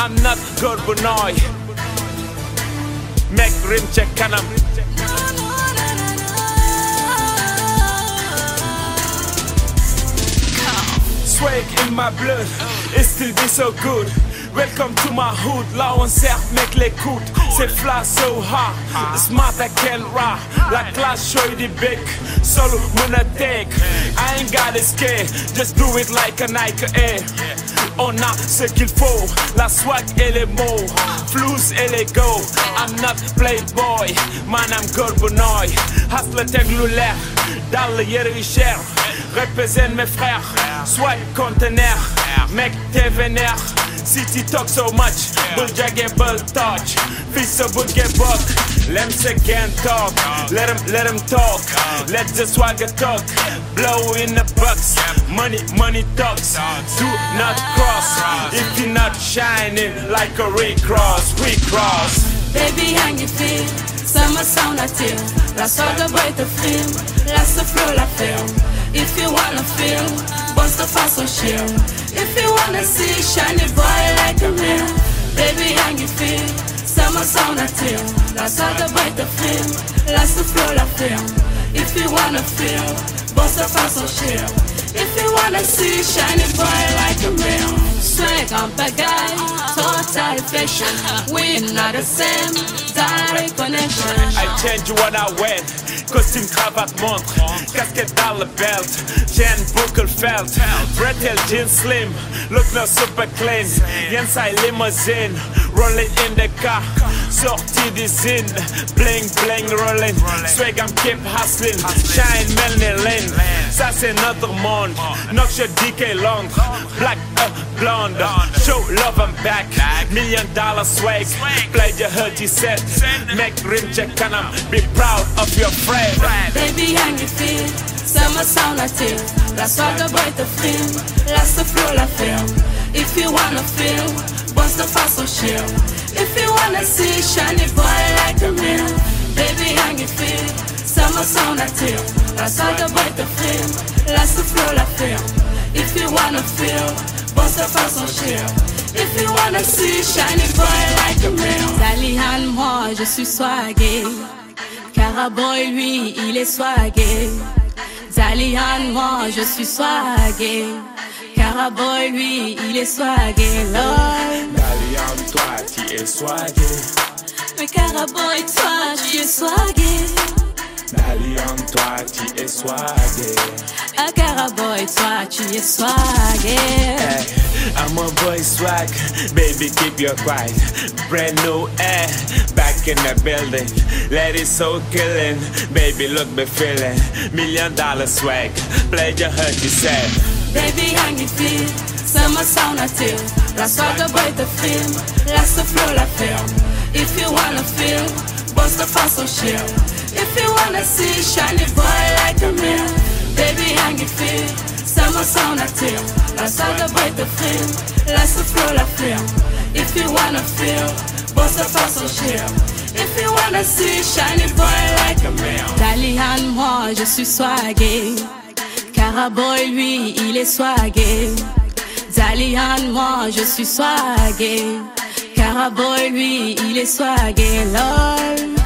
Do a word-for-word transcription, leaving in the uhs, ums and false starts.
I'm not góor bu nooy Meg rim ca kanam Swag in my blood, it still be so good. Welcome to my hood, là on sert mec l'écoute. C'est flash so hard, smart I can rap. La classe show the big, solo muna take. I ain't got a scare, just do it like a Nike Air. On a ce qu'il faut, la swag et les mots, flous et les go. I'm not playboy, man I'm góor bu nooy. Hustler teg lu leer, dal yére yu cher. Represent mes frères, swag conteneur. Mec t'es vénère, si tu talk so much, bul jage bul touch. Fils so bul get buck, let se can talk. Let him, let him talk, let the swagger talk. Blow in the bucks, money, money talks. Do not cross, if you're not shining like a recross, recross. Baby, hang your feet, summer sound attire. La soirée boit te film, laisse le flow la ferme. If you wanna feel, bounce the fast on chill. If you wanna see, shiny boy like a mirror. Baby, hang your feet, summer sound attire. La soirée boit te film, laisse le flow la ferme. If you wanna feel, bounce the fast on chill. If you wanna see, shiny boy like a mirror. Swag on pagaille, total fashion. We're not the same, direct connection. I change when I went. Costume, cravate, montre, casquette dans le belt, chain, buckle, felt, bretelle, jeans slim, look no super clean, inside limousine, rolling in the car, sorti d'usine, bling bling rolling, swag I'm keep hustling, shine melanin, ça c'est notre monde, Knox D K Londres, black uh, blonde, show love I'm back, million dollar swag, play your hurty set, make rim check kanam, be proud of your friend. Baby, hang your feet, summer sound attire. La soirée boit te film, laisse le flow la ferme. If you wanna feel, bounce the fast on chill. If you wanna see, shiny boy like a mirror. Baby, hang your feet, summer sound attire. La soirée boit te film, laisse le flow la ferme. If you wanna feel, bounce the fast on chill. If you wanna see, shiny boy like a mirror. Dalihan, moi je suis swagué. Caraboy, lui, il est swagué. Dalihan, moi, je suis swagué. Caraboy, lui, il est swagué. Lol. Dalihan, toi, tu es swagué. Mais Caraboy, toi, tu es swagué. Dalihan, toi, tu es swagué. Ah, Caraboy, toi, tu es swagué. Hey, I'm a boy swag, baby, keep your quiet. Brand new air, back in the building. Let it so killing, baby, look me feeling. Million dollar swag, play your hurt yourself. Baby, hang your feet, summer sound attire. La soirée boit te film, laisse le flow la ferme. If you wanna feel, bounce the fast on chill. If you wanna see, shiny boy like a mirror. Baby, hang your feet, summer sound attire. La soirée boit te film, laisse le flow la ferme. If you wanna feel, bounce the fast on chill. If you wanna see, shiny boy like a mirror. Dalihan, moi, je suis swagué. Caraboy, lui, il est swagué. Dalihan, moi, je suis swagué. Caraboy, lui, il est swagué. Lol.